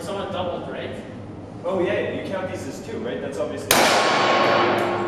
someone doubled, right? Oh yeah, you count these as two, right? That's obviously...